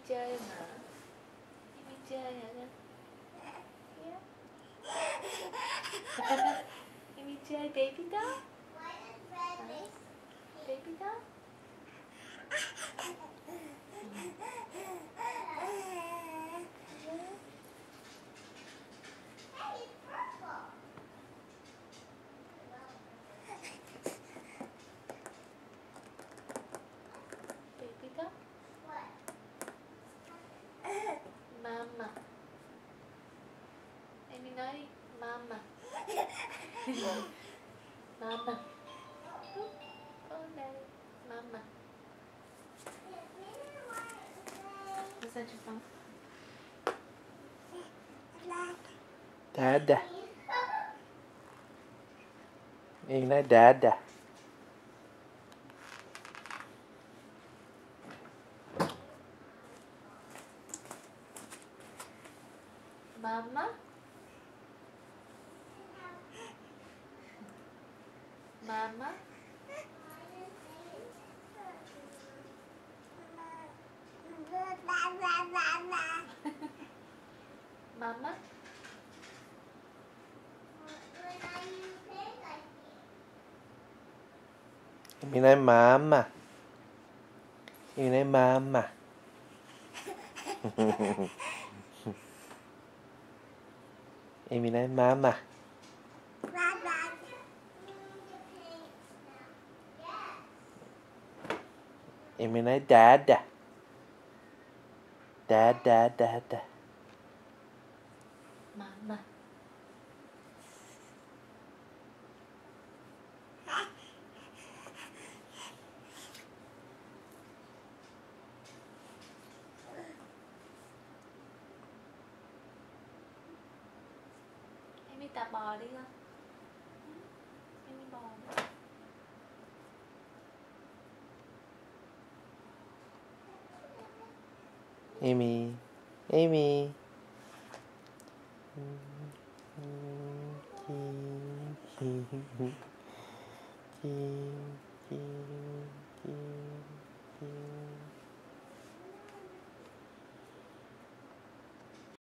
chơi mà. Amy chơi hả con? Yeah. Amy chơi baby doll. Baby doll. Baby doll. Mama. Amy nói đi. Mama. Mama. Con đây. Mama. What's that your phone? Dada. Yên nói dada. Mama. Mama. Mama. Yên nói mama. Yên nói mama. Amy nói mama. Amy nói dada. Dada, dada. Mama. Amy tập bò đi con. Amy bò đi. Amy. Amy.